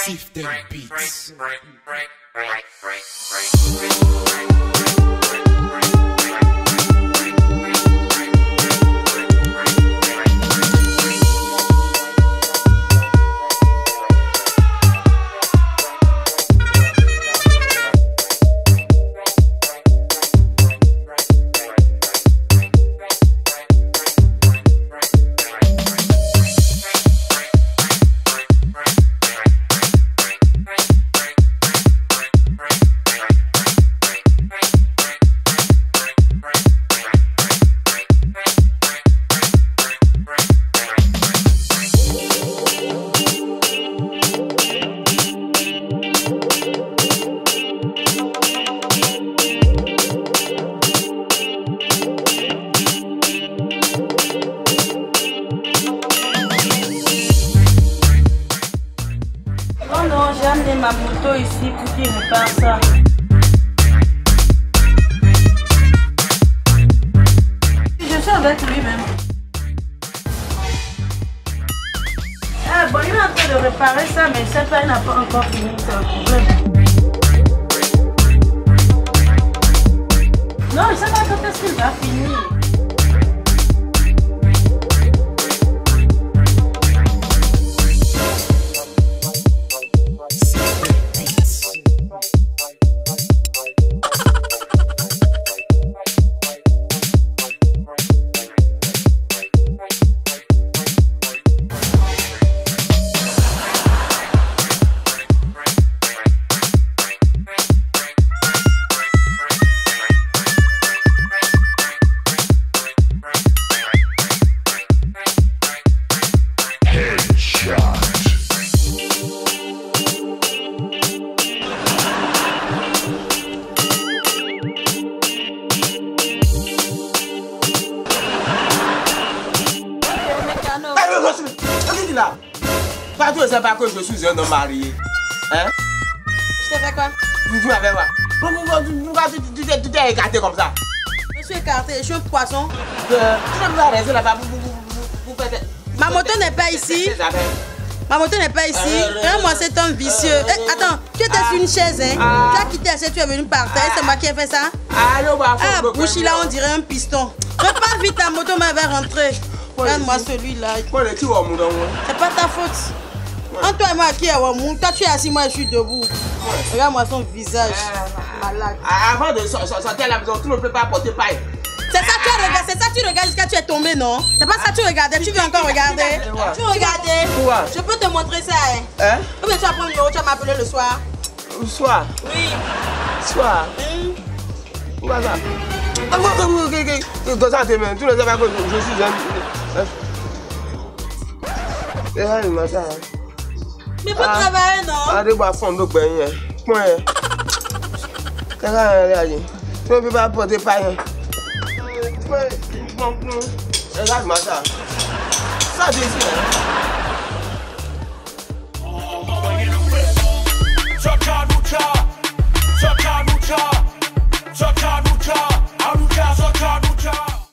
Sifted Beats. Non, j'ai amené ma moto ici pour qu'il répare ça. Je suis avec lui-même. Ah, bon, il est en train de réparer ça, mais cette fois, il n'a pas encore fini, c'est un problème. Non, je ne sais pas quand est-ce qu'il va finir. Pas tout ça parce que je suis un homme marié. Hein? Je t'ai fait quoi? Tu m'as fait quoi? Pourquoi tu t'es écarté comme ça? Je suis écarté, je suis un poisson. Tu ne peux pas rester là-bas pour faire... Ma moto n'est pas ici. Ma moto n'est pas ici. Moi, c'est un vicieux. Attends, tu étais sur une chaise, hein? Tu as quitté la chaise, tu es venu par terre. C'est moi qui ai fait ça. Ah, Bouchi, là, on dirait un piston. Repars vite, ta moto m'avait rentré. Regarde-moi celui-là. C'est pas ta faute. Entre toi et moi, qui est Wamou? Toi, tu es assis, moi, je suis debout. Regarde-moi son visage. Malade. Avant de sortir à la maison, tu ne peux pas porter paille. C'est ça que tu regardes, c'est ça que tu regardes jusqu'à tu es tombé, non? C'est pas ça que tu regardais, tu veux encore regarder? Tu regardais? Quoi? Je peux te montrer ça, hein? Ou bien tu vas prendre le numéro, tu vas m'appeler le soir. Le soir? Oui. Soir? Où va ça? Comme ça, tu ne sais pas que je suis un... Mais faut travailler, non? Allez, boire fond de bain. Point. Tu ne peux pas porter paille. Regarde-moi ça. Ça, c'est ici.